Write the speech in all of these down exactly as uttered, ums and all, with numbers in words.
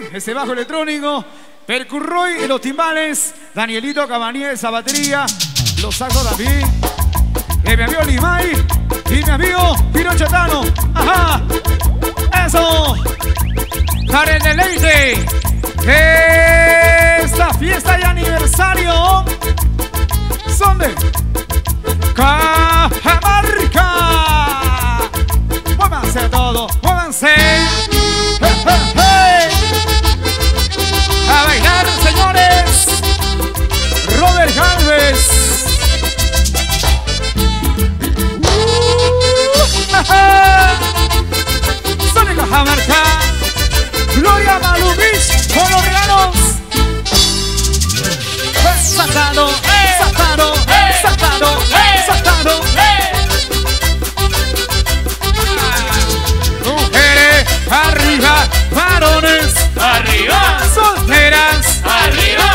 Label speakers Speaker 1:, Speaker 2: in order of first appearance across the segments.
Speaker 1: ese bajo electrónico, Percurroy y los timbales, Danielito Cabanilla esa batería, los saxos David, y mi amigo Limay y mi amigo Pino Chetano. Ajá, eso, para el deleite de esta fiesta de aniversario son de Cajamarca. Muévanse todos, muévanse. Hey, hey, hey. A bailar, señores. Robert Galvez. Uh, Son de Cajamarca. Gloria Malubich con los regalos. Saltando, saltando, saltando, saltando. Mujeres arriba, varones arriba, solteras arriba.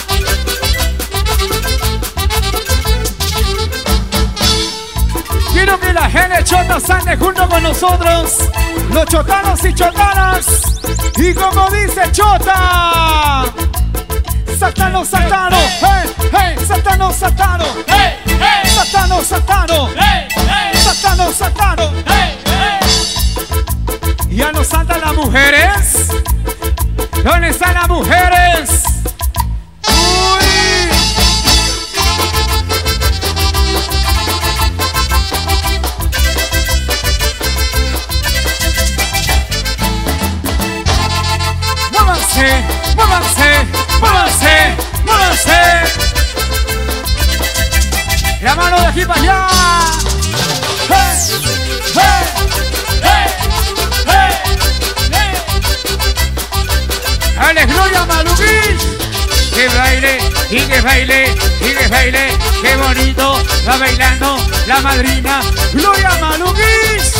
Speaker 1: Quiero que la gente chota sane junto con nosotros, los chotanos y chotanas. Y como dice Chota, Satano, Satano, hey, hey, Satano, Satano, hey, hey, Satano, Satano, hey, hey, Satano, Satano, hey, hey. Ya no saltan las mujeres. ¿Dónde están las mujeres? Uy. Muévanse, muévanse, muévanse, muévanse. La mano de aquí para allá. Hey, hey, hey, hey, hey. Alex Gloria Malubich. Que baile, y que baile, y que baile. Qué bonito va bailando la madrina Gloria Malubich.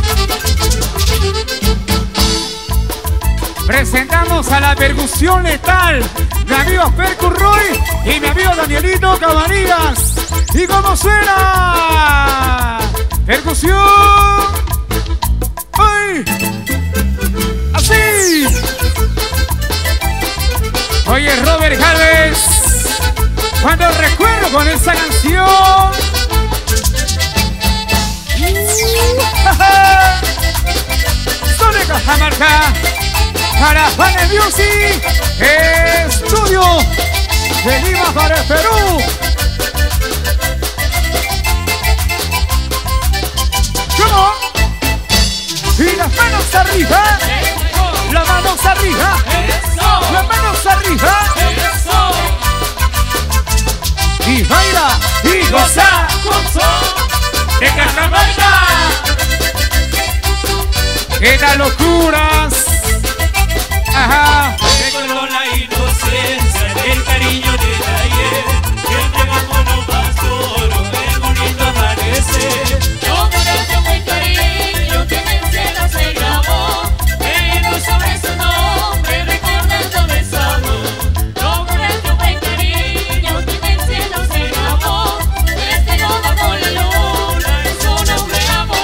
Speaker 1: Presentamos a la percusión letal, mi amigo Percurroy y mi amigo Danielito Cabanillas. ¿Y cómo suena? Percusión. ¡Ay! ¡Así! Oye, Robert Galvez, cuando recuerdo con esa canción. Son de Cajamarca. Para Vanes Music, estudio de Lima para el Perú. ¿Cómo? Y las manos arriba, las manos arriba, las manos arriba. Y baila y goza con son de Cajamarca. ¡Qué tal locuras! Ajá.
Speaker 2: Recuerdo la inocencia del cariño del ayer, que entregamos lo más duro, qué bonito amanecer.
Speaker 3: Yo guardé muy cariño que en el cielo se grabó, pero sobre su nombre recordando de sabor. Yo guardé muy cariño que en el cielo se grabó, desde lodo con la luna, en su nombre amo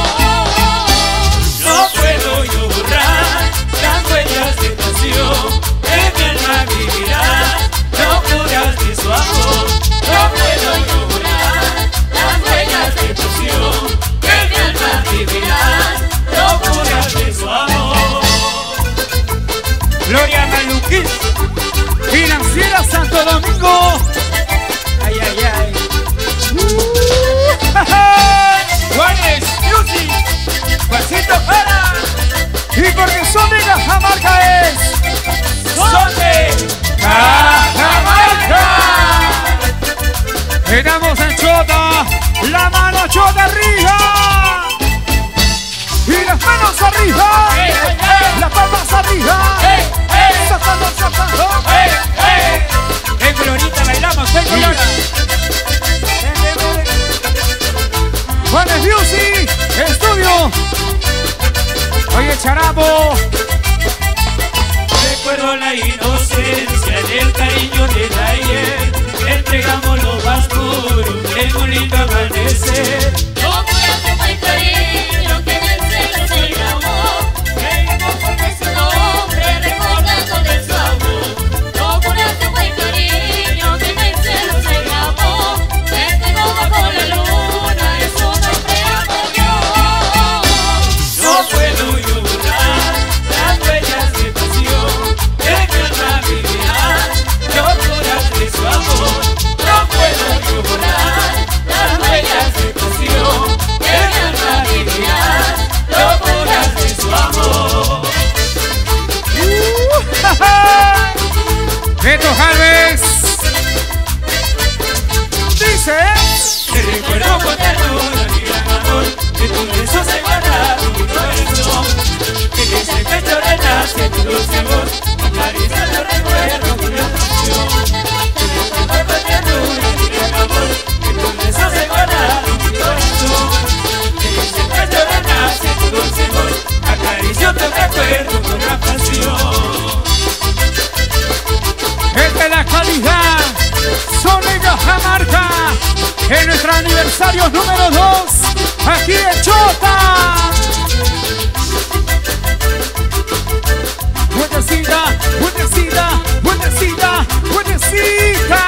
Speaker 3: yo.
Speaker 2: No puedo llorar las huellas de pasión, en mi alma vivirá locuras de su amor.
Speaker 3: No puedo llorar las huellas de pasión, en mi alma vivirán
Speaker 2: Locuras de su amor.
Speaker 1: Gloria Maluquis, Financiera Santo Domingo. Ay, ay, ay. Uh, Vanes Music, Juancito para. Y porque son de Cajamarca es son de Cajamarca. Quedamos en Chota, la mano Chota arriba. Y las manos arriba,
Speaker 2: Hey, hey, hey.
Speaker 1: las palmas arriba.
Speaker 2: Hey, hey.
Speaker 1: Saltando, saltando.
Speaker 2: Hey, hey.
Speaker 1: Ven, Glorita, bailamos, ven, Glorita. Ven, ven, ven. Vanes Music, estudio. Oye, Charapo.
Speaker 2: Recuerdo la inocencia del cariño del ayer, entregamos lo más puro, qué bonito amanecer.
Speaker 3: Yo guardé muy cariño que en el cielo se grabó, que por su nombre recordando
Speaker 2: pecho renace tu dulce voz, acaricia tu recuerdo con la pasión. Te dejo con ternura y gran amor, que tus besos se guardaron mi corazón. En ese pecho renace tu dulce voz, acaricio tu recuerdo con la pasión.
Speaker 1: Esta es la calidad, Sony Cajamarca, en nuestro aniversario número dos, aquí en Chota. Buenecita, buenecita, buenecita, buenecita.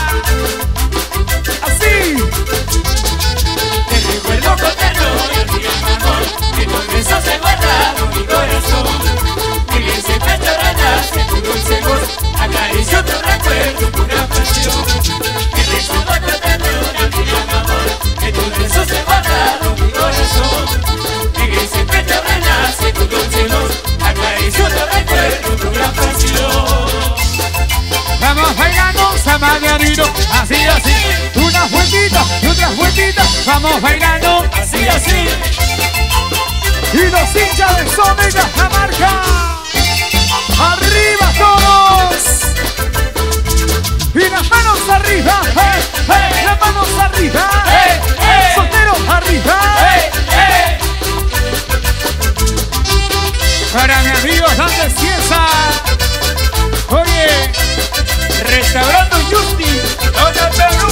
Speaker 1: Así.
Speaker 2: Te recuerdo con ternura y gran amor, que tus besos se guardaron mi corazón. En ese pecho renace tu dulce voz, acaricio tu recuerdo con una pasión. Que recuerdo con ternura y gran amor, que tus besos se guardaron mi corazón. En ese pecho renace tu dulce voz, acaricio tu recuerdo con una pasión.
Speaker 1: Vamos bailando, Samanianito, así, así. Unas vueltitas y otras vueltitas, vamos bailando,
Speaker 2: Así, así,
Speaker 1: y los hinchas de Sony Cajamarca, arriba todos, y las manos arriba, hey, hey, las manos arriba,
Speaker 2: hey, hey,
Speaker 1: solteros arriba,
Speaker 2: hey, hey.
Speaker 1: para mi amigo Dante Cieza, oye,
Speaker 2: Restaurando Justi, Doña Perú.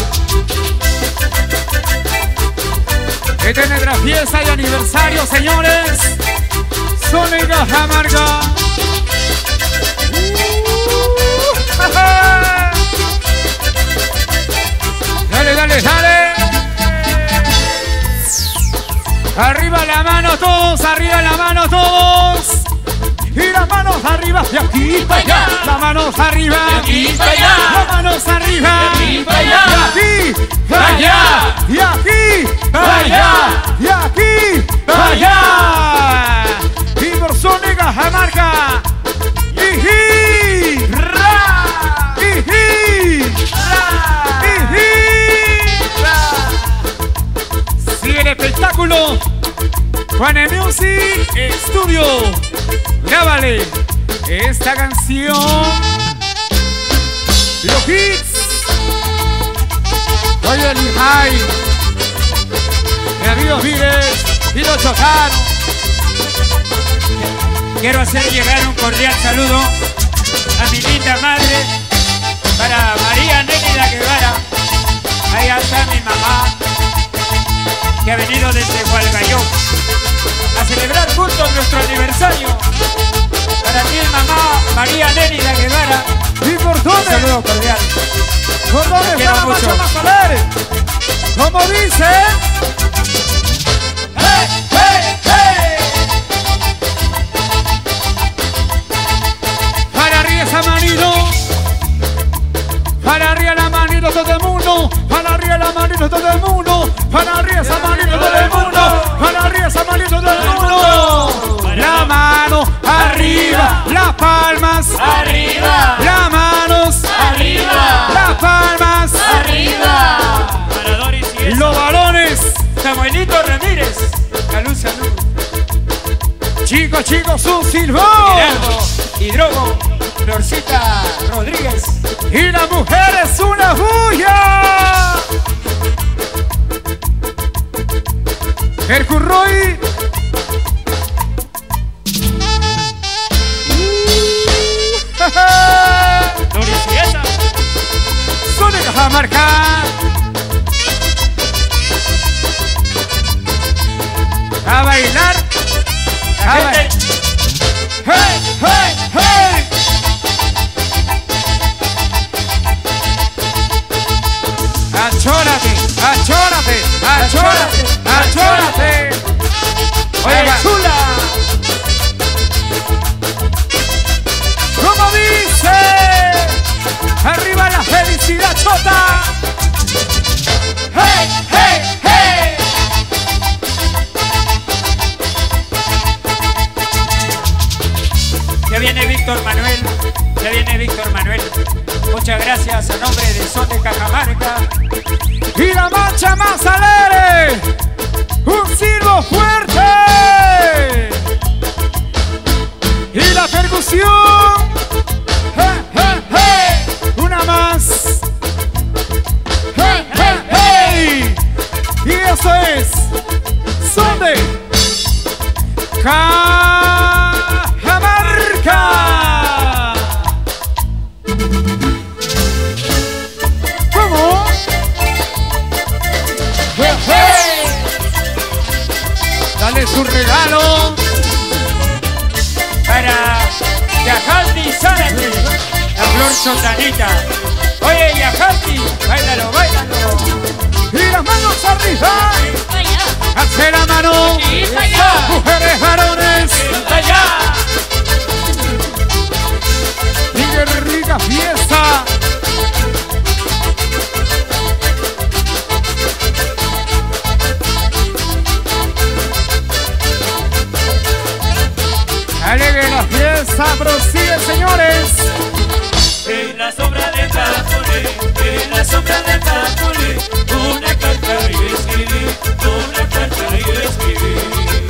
Speaker 1: esta es nuestra fiesta de aniversario, señores, Sony Cajamarca. Uh, dale, dale, dale. Arriba la mano todos, arriba la mano todos. Y las manos arriba, de aquí para allá. Las manos arriba,
Speaker 2: De aquí para allá.
Speaker 1: Las manos arriba,
Speaker 2: De aquí para allá.
Speaker 1: De aquí para allá. Y aquí para allá. Y aquí para allá. Y por Sony Cajamarca. Ijí, ra, ijí, ra, ijí, ra. Sigue el espectáculo. Juane Music Studio. Grábale esta canción. Los hits. Oye, el high. Mi amigo Vives y los chocanos.
Speaker 4: Quiero hacer llegar un cordial saludo a mi linda madre, para María Nélida Guevara. Allá está mi mamá, que ha venido desde Hualgayoc a celebrar juntos nuestro aniversario. Para ti, mamá María Nélida Guevara,
Speaker 1: ¿Y por
Speaker 4: un
Speaker 1: dónde?
Speaker 4: saludo cordial.
Speaker 1: ¿Por dónde
Speaker 4: Te quiero
Speaker 1: está la
Speaker 4: mucho.
Speaker 1: macho Mazaler? Como dice.
Speaker 2: Hey, hey, hey.
Speaker 1: Para arriba esa manito. Para arriba la manito todo el mundo. Para arriba la manito todo el mundo. Para arriba esa manito todo el mundo. Para arriba esa manito todo el mundo. La mano arriba. Las palmas.
Speaker 2: Arriba,
Speaker 1: Las manos.
Speaker 2: arriba,
Speaker 1: Las palmas.
Speaker 2: arriba.
Speaker 4: Para Doris y Elsa.
Speaker 1: Los varones.
Speaker 4: Samuelito Ramírez, salud, salud.
Speaker 1: Chicos, chicos, un silbón.
Speaker 4: Gerardo Hidrogo, Florcita Rodríguez.
Speaker 1: Y la mujer es una bulla. El Curroy.
Speaker 4: Doris y Elsa.
Speaker 1: Sony Cajamarca. A bailar.
Speaker 4: La
Speaker 1: A
Speaker 4: gente,
Speaker 1: bailar. Hey, hey, hey. Achórate, achórate, achórate, achórate. Oye,
Speaker 4: Venga.
Speaker 1: chula. ¿Cómo dice? Arriba la felicidad, Chota. Hey, hey, hey.
Speaker 4: ya viene Víctor Manuel, ya viene Víctor Manuel. Muchas gracias a nombre de Sony Cajamarca.
Speaker 1: Y la marcha más alegre. Un silbo fuerte. Y la percusión. Hey, hey, hey. Una más. Hey, hey, hey. Y eso es son de Cajamarca. ¿Cómo? Hey, hey. Dale su regalo
Speaker 4: para Yajalti Zárate, la flor sotanita. Oye, Yajalti, báilalo, báilalo.
Speaker 1: Y las manos arriba.
Speaker 3: Vaya,
Speaker 1: Hace la mano.
Speaker 3: y vaya,
Speaker 1: Mujeres, varones.
Speaker 3: vaya.
Speaker 1: Y qué rica fiesta. Alegre la fiesta, prosigue, señores.
Speaker 2: En la sombra de Capulé, en la sombra de Capulé, una carta y escribí, una carta y escribí.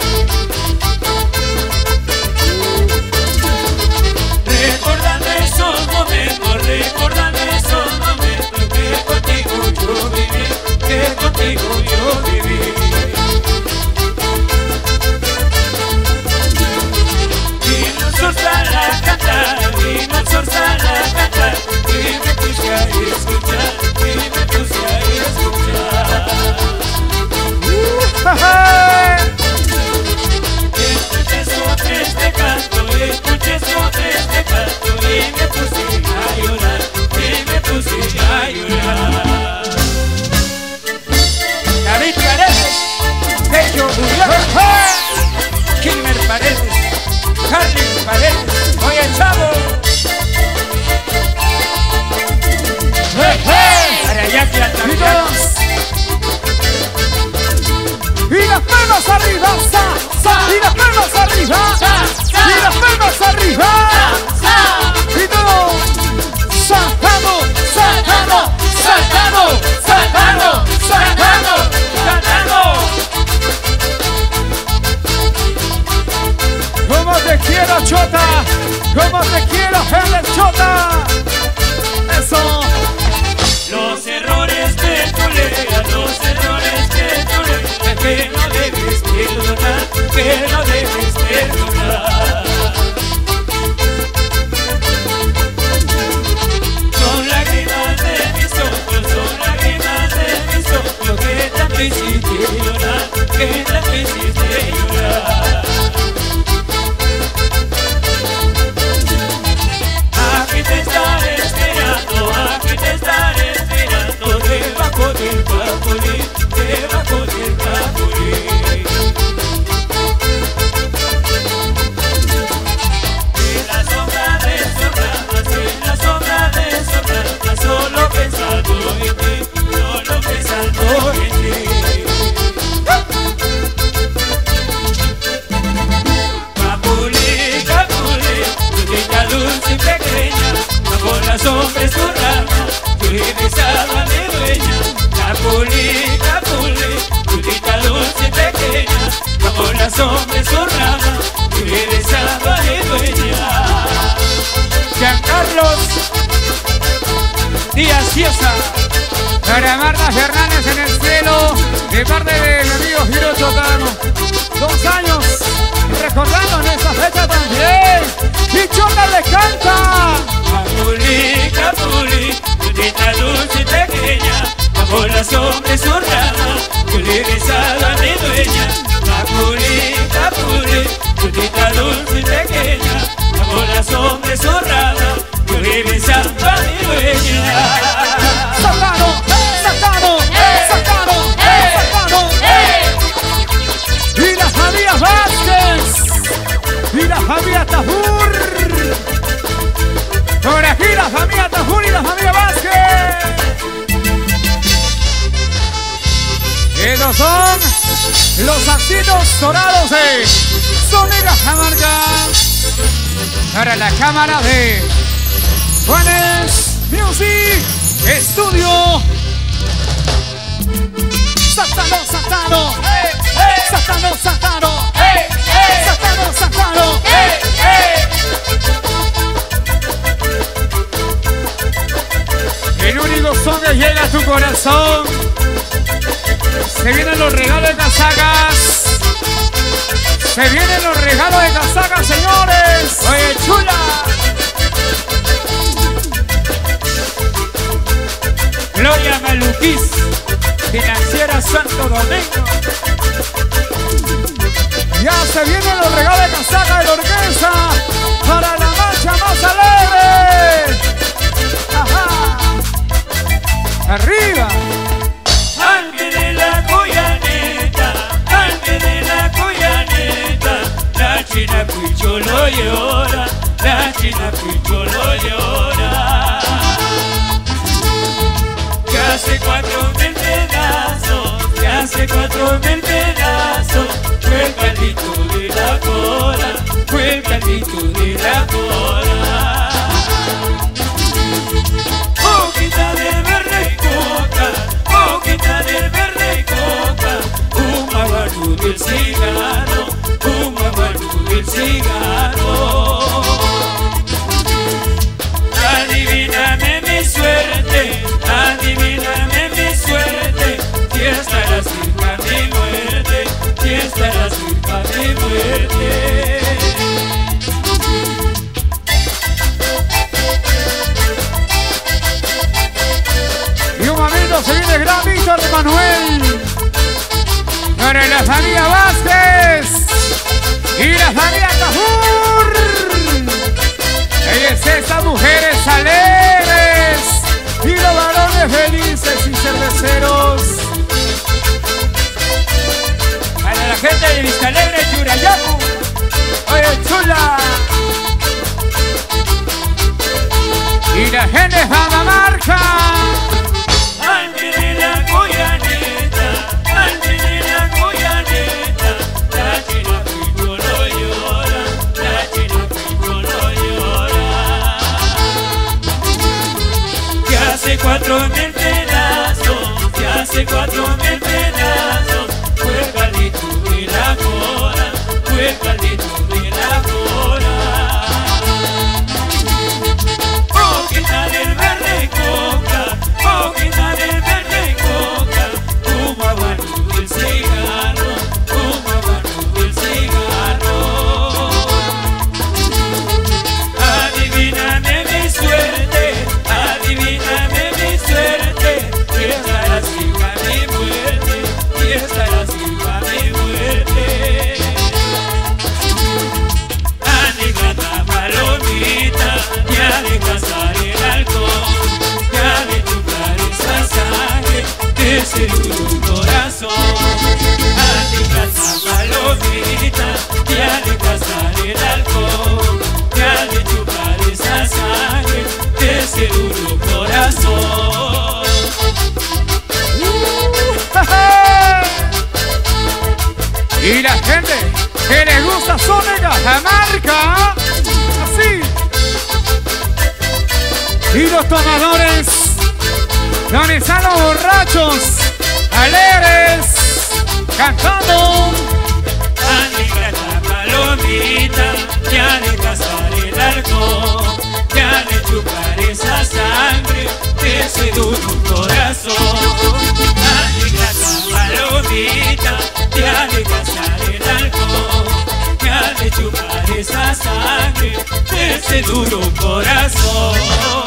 Speaker 2: Recordando esos momentos, recordando esos momentos que contigo yo viví, que contigo yo viví. Y nos soltara a cantar, y nos soltara a cantar, y me puse a escuchar, y me puse a escuchar. Escuché su triste canto, escuché su triste canto, y me puse a llorar, y me puse a llorar.
Speaker 4: David Paredes, Bello Uribe, Kilmer Paredes, Harry Paredes, oye chavo. Para Jackie Altamirano.
Speaker 1: Y las manos arriba, sa, sa, y las manos arriba, y las manos arriba, y todo, saltando, saltando, saltando, saltando, saltando, saltando. Como te quiero, Chota, como te quiero, Helen Chota. Eso.
Speaker 2: Los errores que toleras, los errores que toleras, que no debes perdonar, que no debes perdonar. Son lágrimas de mis ojos, son lágrimas de mis ojos, que tanto hiciste llorar, que tanto hiciste llorar. Aquí te estaré esperando, aquí te estaré esperando, debajo del capulín, debajo del capulín. En la sombra de sus ramas, en la sombra de sus ramas, solo pensando en ti, solo pensando en ti. Capulín, capulín, tu niña dulce y pequeña, bajo la sombra de su rama, yo he besado a mi dueña. Capulín, capulín, tu niña dulce y pequeña, bajo la sombra de su rama, yo he besado a mi dueña.
Speaker 4: Giancarlos Díaz Ciesa.
Speaker 1: Para Marta Fernández en el cielo, de parte de mi amigo Giro Chotano. Dos años, recordando en esta fecha también. Y Chota le canta.
Speaker 2: Capulín, capulín, tu niña dulce y pequeña, bajo la sombra de su rama, yo le he besado a mi dueña. Capulín, capulín, tu niña dulce y pequeña, bajo la sombra de su rama, yo le he besado a mi dueña.
Speaker 1: Sacano, sacano, sacano, sacano. Y la familia Vázquez. Y la familia Tajur. Por aquí la familia Tajur y la familia Vázquez. Esos son los asitos dorados de Sónica Cajamarca. Para la cámara de Juanes Music Studio. Satano, Satano.
Speaker 2: ¡Hey, hey!
Speaker 1: Satano, Satano.
Speaker 2: ¡Hey, hey!
Speaker 1: Satano, Satano.
Speaker 2: ¡Hey, hey!
Speaker 1: El único son que llega a tu corazón. Se vienen los regalos de casacas. Se vienen los regalos de casacas, señores.
Speaker 4: Oye, chula. Gloria Maluquís, Financiera Santo Domingo.
Speaker 1: Ya se vienen los regalos de casaca de la orquesta para la marcha más alegre. Ajá. Arriba.
Speaker 2: Ángel de la Cuyaneta, ángel de la Cuyaneta, la china Cuicho lo llora, la china Cuicho lo llora. Que hace cuatro mil pedazos, que hace cuatro mil pedazos, fue el caldito de la cola, fue el caldito de la cola. Boquita del verde coca, boquita del verde coca, un abanico del cigarro, un abanico del cigarro. Adivíname mi suerte, adivíname mi suerte, si estará cerca mi muerte, si estará cerca mi muerte.
Speaker 1: Y un amigo se viene gran Víctor Manuel. Para la familia Vázquez y la familia Cajur. Ellas estas mujeres alegres y los varones felices y cerveceros.
Speaker 4: Para la gente de Vista Alegre, Churayacu. Oye, chula.
Speaker 1: Y la gente de Jamamarca.
Speaker 2: Ángel de la Cuyaneta, ángel de la Cuyaneta, la china Cuicho lo llora, la china Cuicho lo llora. Que hace cuatro mil pedazos, que hace cuatro mil pedazos, fue el caldito de la cola, fue el caldito de la cola. Boquita del verde coca, boquita del verde coca, un abanico del cigarro, un abanico del cigarro. Adivíname mi suerte, adivíname mi suerte, y estará cerca mi muerte, y estará cerca mi muerte. Ande gata palomita, ya de pasar el alcohol, ya de chupar esa sangre de ese duro corazón. Ande gata palomita, ya de pasar el alcohol, ya de chupar esa sangre de ese duro corazón.
Speaker 1: Y la gente que le gusta son de Cajamarca. Así. Y los tomadores, donde están los borrachos, alegres, cantando.
Speaker 2: Ande gata palomita, ya de pasar el alcohol, ya de chupar esa sangre de ese duro corazón. Ande gata palomita, ya de pasar el alcohol, ya de chupar esa sangre de ese duro corazón.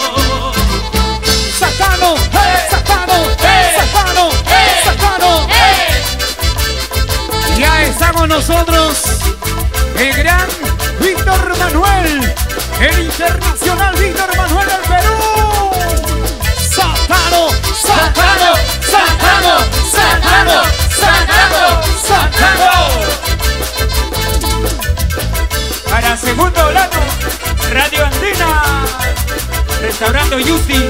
Speaker 1: Satano,
Speaker 2: Hey.
Speaker 1: Satano,
Speaker 2: Hey.
Speaker 1: Satano,
Speaker 2: Hey.
Speaker 1: Satano.
Speaker 2: ¡Hey!
Speaker 1: Ya está con nosotros el gran Víctor Manuel, el internacional Víctor Manuel del Perú. Satano, Satano, Satano, Satano, Satano, Satano.
Speaker 4: Para segundo lado, Radio Andina, Restaurando Yusti.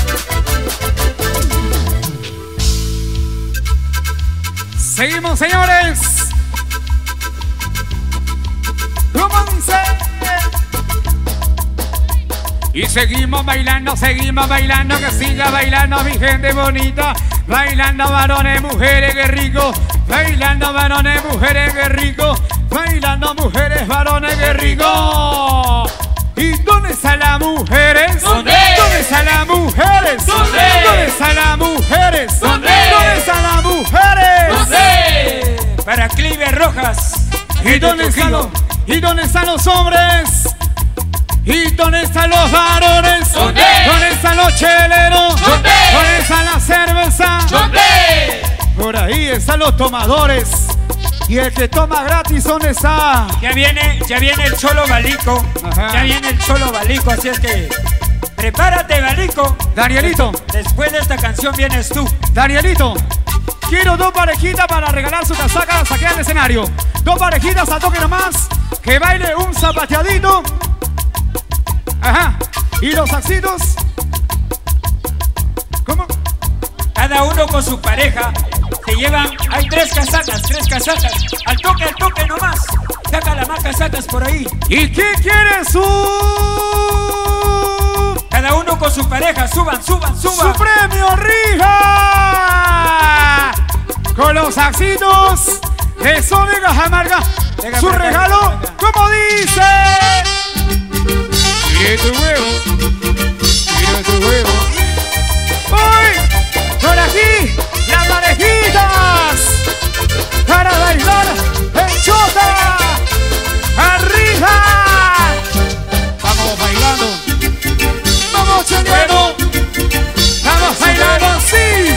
Speaker 1: Seguimos, señores. Romance. Y seguimos bailando, seguimos bailando, que siga bailando mi gente bonita. Bailando varones, mujeres, qué rico. Bailando varones, mujeres, qué rico. Bailando mujeres, varones, qué rico. ¿Y dónde están las mujeres?
Speaker 2: ¿Dónde?
Speaker 1: ¿Dónde están las mujeres?
Speaker 2: ¿Dónde?
Speaker 1: ¿Dónde están las mujeres?
Speaker 2: ¿Dónde?
Speaker 1: ¿Dónde están las mujeres?
Speaker 2: ¿Dónde?
Speaker 4: Para Clive Rojas.
Speaker 1: ¿Y dónde están los, y dónde están los hombres? ¿Y dónde están los varones?
Speaker 2: ¿Dónde?
Speaker 1: ¿Dónde están los cheleros?
Speaker 2: ¿Dónde?
Speaker 1: ¿Dónde está la cerveza?
Speaker 2: ¿Dónde?
Speaker 1: Por ahí están los tomadores. Y el que toma gratis, ¿dónde está?
Speaker 4: Ya viene, ya viene el Cholo Balico.
Speaker 1: Ajá.
Speaker 4: Ya viene el Cholo Balico, así es que prepárate, Balico.
Speaker 1: Danielito,
Speaker 4: Después de esta canción vienes tú.
Speaker 1: Danielito, quiero dos parejitas para regalar su casaca, saqué al escenario. Dos parejitas a toque nomás, que baile un zapateadito. Ajá. Y los saxitos. ¿Cómo?
Speaker 4: Cada uno con su pareja. Se llevan, hay tres casacas, tres casacas. Al toque, al toque nomás. Saca las más casacas por ahí.
Speaker 1: ¿Y qué quiere su?
Speaker 4: Cada uno con su pareja. Suban, suban,
Speaker 1: ¡Su
Speaker 4: suban.
Speaker 1: premio Rija! Con los saxitos de Sony Cajamarca.
Speaker 4: Venga,
Speaker 1: Su
Speaker 4: por acá,
Speaker 1: regalo,
Speaker 4: por acá.
Speaker 1: como dice. Mire tu huevo, mire tu huevo. ¡Uy! Por aquí, las parejitas para bailar en chota. ¡Arriba! Vamos bailando. Vamos cheleando. Vamos bailando, sí.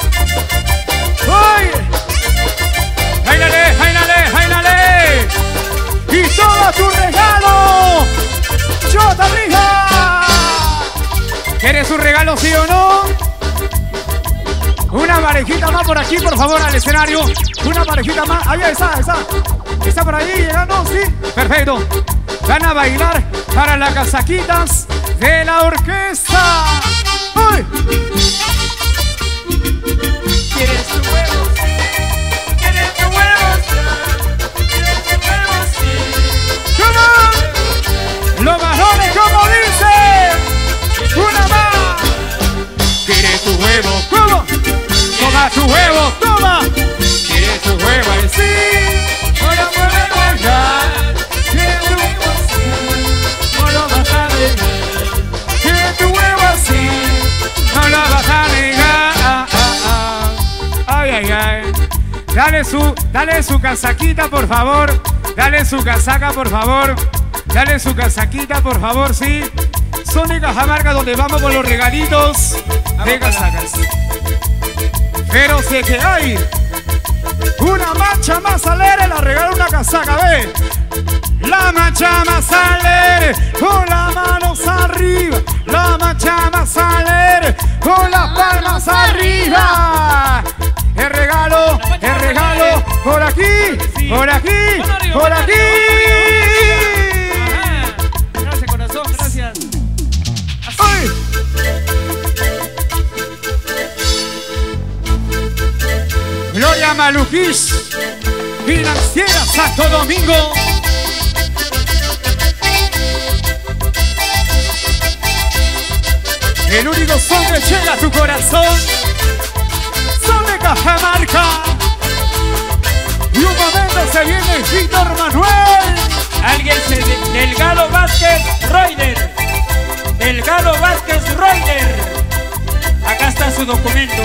Speaker 1: ¡Uy! ¡Bailale, bailale, bailale! ¡Y todo tu regalo! ¡Chota Rija! ¿Quieres un regalo, sí o no? Una parejita más por aquí, por favor, al escenario. Una parejita más. Ahí está, está. Está por ahí llegando, sí. Perfecto. Van a bailar para las casaquitas de la orquesta. ¡Uy!
Speaker 2: ¿Quieres tu huevo? ¿Quieres tu huevo? ¿Quieres tu huevo? Sí.
Speaker 1: ¡Come on! Los varones, como dice. Una más. ¿Quieres tu huevo? ¿Cómo? Toma tu huevo, toma. ¿Quieres tu huevo? Ay, sí. No lo puedes dejar. ¿Quieres tu huevo? Sí. No lo vas a dejar. ¿Quieres tu huevo? Sí. No lo vas a negar. Ah, ah, ah. Ay, ay, ay. Dale su, dale su casaquita, por favor. Dale su casaca, por favor. Dale su casaquita, por favor, sí. Sony Cajamarca, donde vamos con los regalitos de casacas. Pero sé que hay una marcha más alegre, la regala una casaca, ve. La marcha más alegre, con las manos arriba. La marcha más alegre, con las palmas arriba. El regalo, el regalo, por aquí, por aquí, por aquí.
Speaker 2: Gracias, corazón, gracias.
Speaker 1: ¡Ay! Gloria Malujís, Financiera Santo Domingo. El único son que llega a tu corazón, son de Cajamarca. Y un momento se viene Víctor Manuel.
Speaker 4: Alguien se... Delgado Vázquez Reuter. Delgado Vázquez Reuter. Acá está su documento.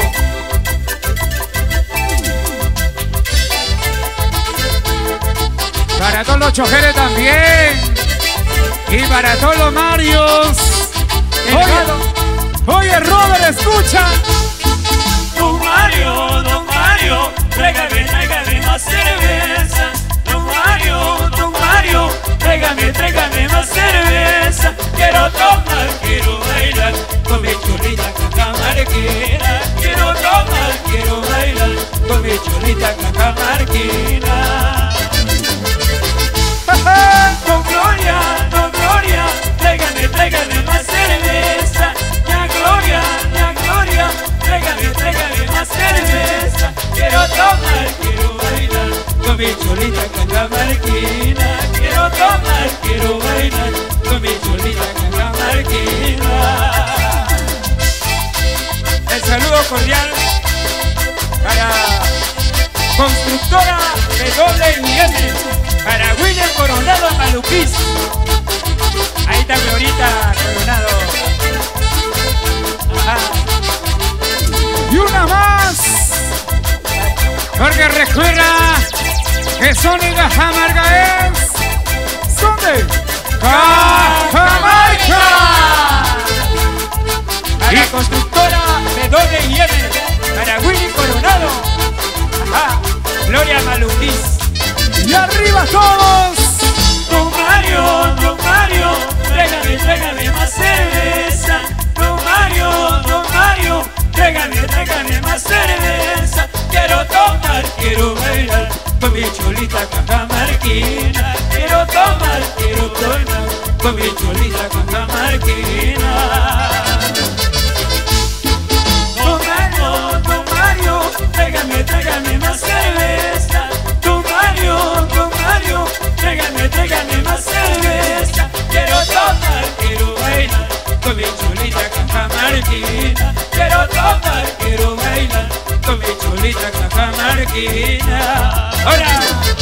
Speaker 1: Para todos los choferes también. Y para todos los Marios.
Speaker 4: Delgado.
Speaker 1: Oye, oye, Robert, escucha.
Speaker 2: Don Mario, don Mario, tráigame, tráigame más cerveza. Don Mario, don Mario, tráigame, tráigame más cerveza. Quiero tomar, quiero bailar con mi chulita cajamarquina. Quiero tomar, quiero bailar con mi chulita cajamarquina. Don Gloria, don Gloria, tráigame, tráigame más cerveza. Ya Gloria, ya Gloria, tráigame, tráigame más cerveza. Quiero tomar, quiero bailar con mi chulita cajamarquina. Quiero tomar, quiero bailar con mi chulita cajamarquina.
Speaker 4: cordial para Constructora de doble I M, para William Coronado Maluquís. Ahí está Glorita Coronado. Ajá.
Speaker 1: Y una más. Porque recuerda que Sónica Cajamarca es. Son de Cajamarca.
Speaker 4: Para Constructora de doble I M, para Willy Coronado. Ajá. Gloria Maluquís.
Speaker 1: Y arriba todos.
Speaker 2: Don Mario, Don Mario, tráigame, tráigame más cerveza. Don Mario, Don Mario, tráigame, tráigame más cerveza. Quiero tomar, quiero bailar con mi cholita cajamarquina. Quiero tomar, quiero tomar con mi cholita cajamarquina. Don Mario, Don Mario, tráigame, tráigame más cerveza. Don Mario, Don Mario, tráigame, tráigame más cerveza. Quiero tomar, quiero bailar con mi chulita cajamarquina. Quiero tomar, quiero bailar con mi chulita cajamarquina. Ahora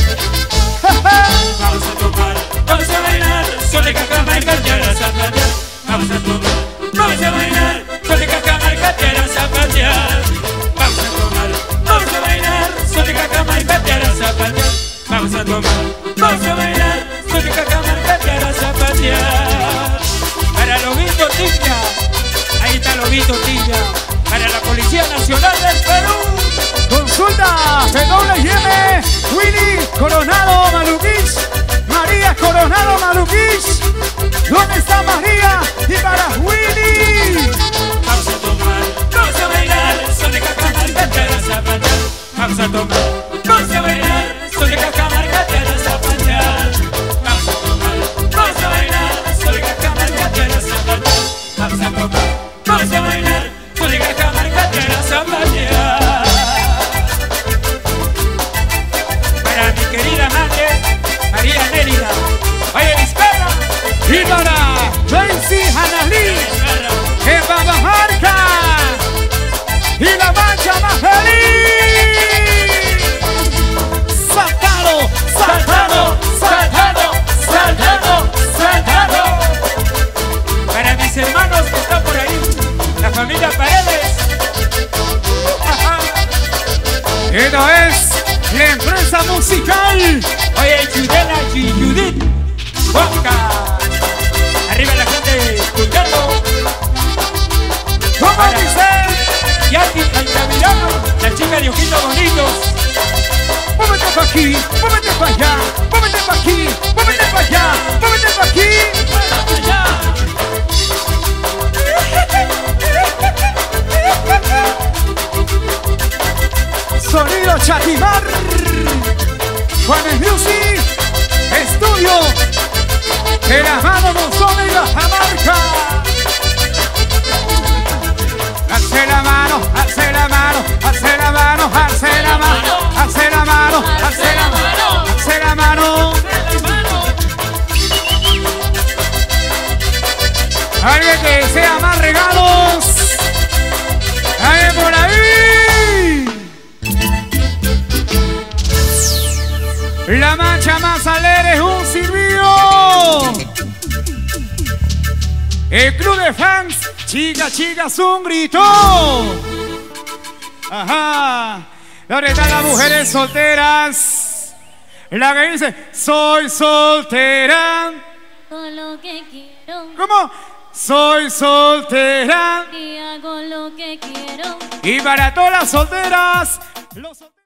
Speaker 2: vamos a tomar, vamos a bailar, son de Cajamarca, tierras a patear. Vamos a tomar, vamos a bailar, son de Cajamarca, tierras a patear. Vamos a tomar, vamos a bailar, son de Cajamarca, tierras a patear. Vamos a tomar, vamos a bailar, son de Cajamarca, tierras a patear.
Speaker 4: Para Lobito Tilla. Ahí está Lobito Tilla. Para la Policía Nacional del Perú.
Speaker 1: Consulta de doble I M. Willy Coronado Maluquís. María Coronado Maluquís. ¿Dónde está María? Y para Willy.
Speaker 2: Vamos a tomar, vamos a bailar, son de Cajamarca, tierras a patear. Vamos a tomar, vamos a bailar, son de Cajamarca, tierras a patear. Vamos a tomar, vamos a bailar, son de Cajamarca, tierras a patear. Vamos a tomar, vamos a bailar, son de Cajamarca, tierras a patear.
Speaker 4: Para mi querida madre, María Nélida. Oye, Vizcarra.
Speaker 1: Y para Tracy Hanalí. Que va a Cajamarca. Y la mancha más feliz. Saltado, saltado, saltado, saltado, saltado.
Speaker 4: Para mis hermanos que están por ahí, la familia Paredes. Ajá.
Speaker 1: Esto es la empresa musical.
Speaker 4: Oye, Chudela y Judith. Juanca. Arriba la gente de Tucano.
Speaker 1: ¿Cómo
Speaker 4: Para
Speaker 1: dice?
Speaker 4: Yaki Altamirano, la chica de ojitos bonitos.
Speaker 1: Móvete pa' aquí, móvete pa' allá, móvete pa' aquí, móvete pa' allá, móvete pa' aquí. Sonido Chatimar. Juanes Music. Estudio. De la mano Monzón y la Cajamarca. Alce la mano, alce la mano, alce la mano, alce la mano, alce la mano, alce la mano, alce la mano. Alguien que desea más regalos. ¡Alguien por ahí! La mancha más alegre es un silbido. El club de fans. Chica, chicas, un grito. Ajá. ¿Dónde están las mujeres solteras? La que dice, soy soltera.
Speaker 3: Con lo que quiero
Speaker 1: ¿Cómo? Soy soltera.
Speaker 3: y hago lo que quiero.
Speaker 1: Y para todas las solteras, los solteros.